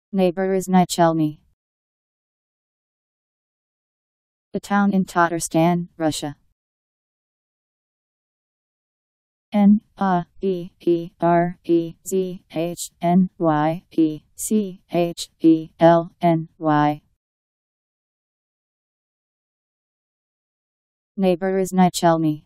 Naberezhnye Chelny. A town in Tatarstan, Russia. Naberezhnye. Naberezhnye Chelny.